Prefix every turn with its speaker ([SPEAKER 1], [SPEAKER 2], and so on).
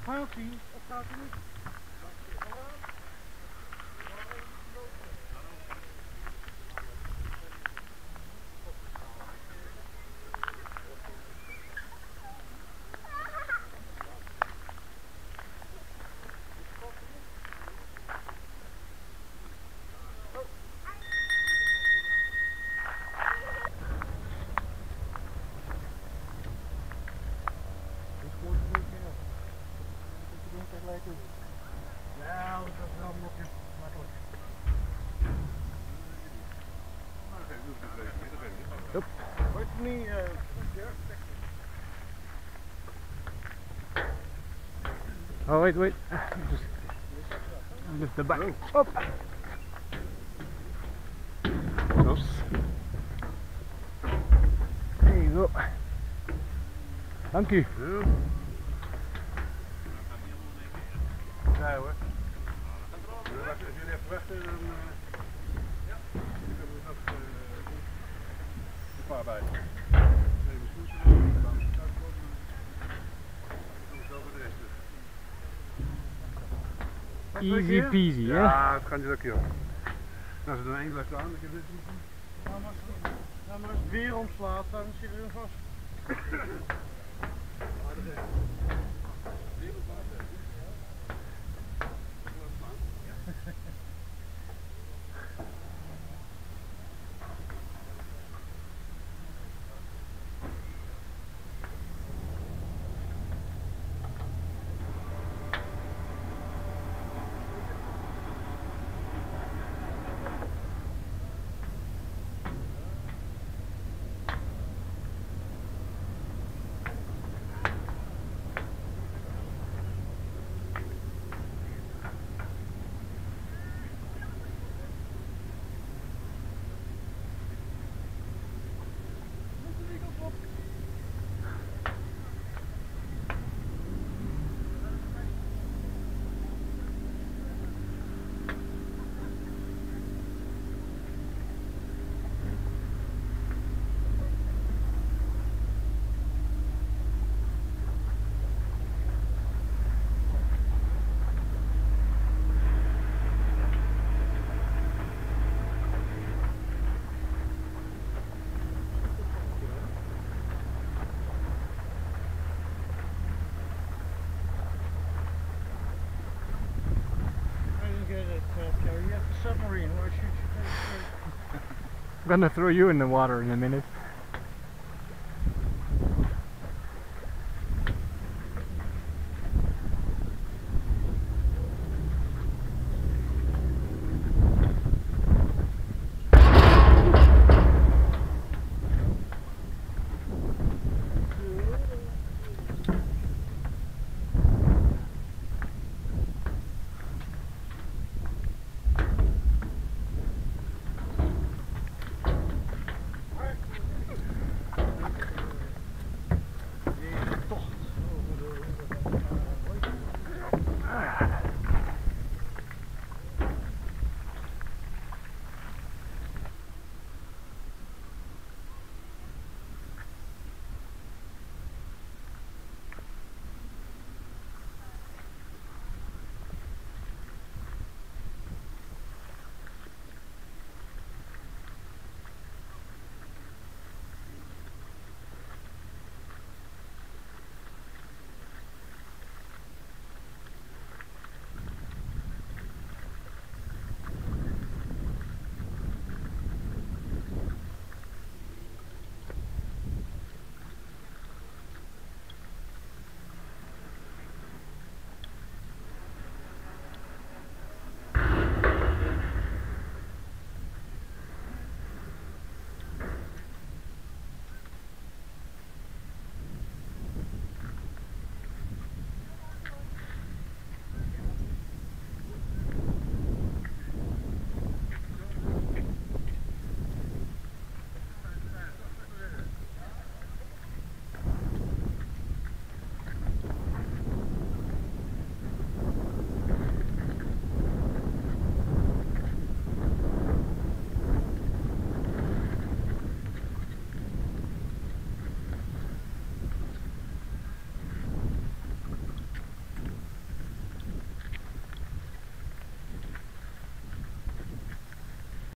[SPEAKER 1] Gaat ie? Of gaat hij niet? Ja, dat is wel makkelijk.
[SPEAKER 2] Hup.
[SPEAKER 1] Wordt het niet...
[SPEAKER 2] Oh, wait. Just the back. Up. Oops. There you go. Dank u.
[SPEAKER 3] Ja hoor. Als jullie even wachten, dan kunnen we nog een paar bij. Even snoezen, dan zo voor de rest.
[SPEAKER 2] Easy peasy, hè?
[SPEAKER 3] Ja, het gaat niet lukken joh. Als er dan één blijft staan, dan kan dit niet.
[SPEAKER 1] Ja, maar als het weer omslaat, dan zit er weer vast. Submarine, why should you take it?
[SPEAKER 2] I'm gonna throw you in the water in a minute.